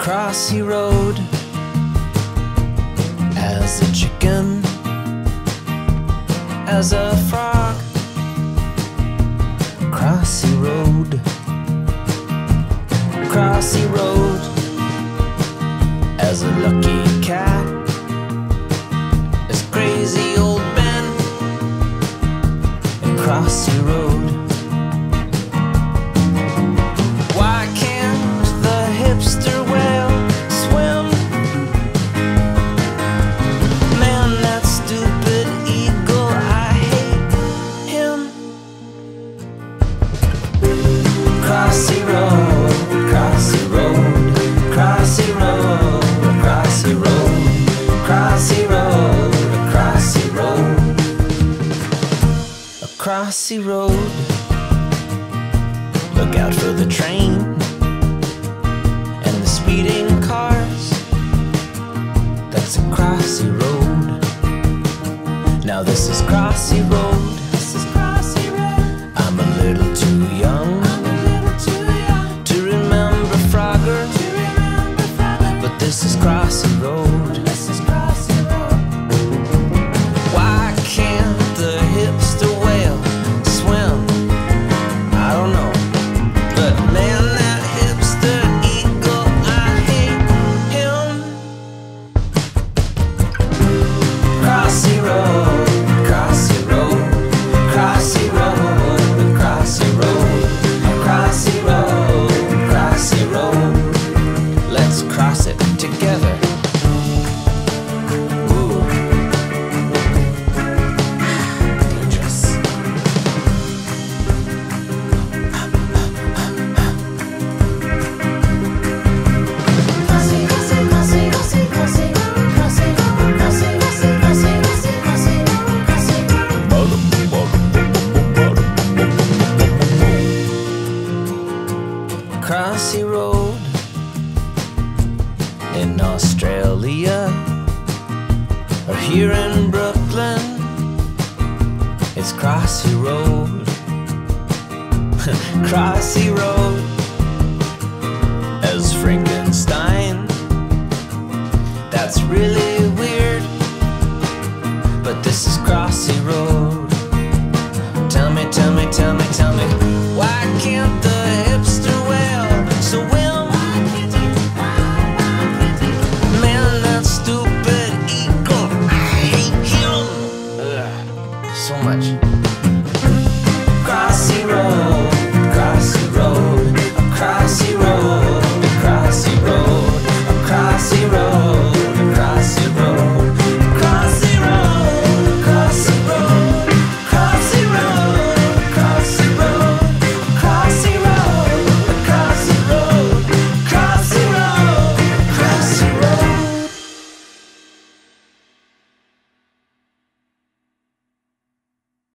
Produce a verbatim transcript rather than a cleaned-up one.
Crossy Road as a chicken, as a frog. Crossy Road, Crossy Road as a lucky cat, as crazy old Ben. And Crossy Road, why can't the hipster whale swim? Man, that stupid eagle, I hate him. Crossy Road, Crossy Road, Crossy Road, Crossy Road, Crossy Road, Crossy Road, a Crossy Road. Look out for the train and the speeding cars. That's a Crossy Road. Now this is Crossy Road. This is Crossy Road. I'm a little too young. I'm a little too young to remember Frogger. To remember Frogger. But this is Crossy Road. This is Crossy Road. Why can't the hipster whale swim? I don't know. But man, that hipster eagle, I hate him. Crossy Road, Crossy Road, Crossy Road, Crossy Road, Crossy Road, Crossy Road. Let's cross it together. Ooh. Dangerous. Crossy, crossy, crossy, crossy, crossy, crossy, crossy, crossy, crossy, crossy, crossy, Crossy Road in Australia or here in Brooklyn. It's Crossy Road, Crossy Road as Frankenstein. That's really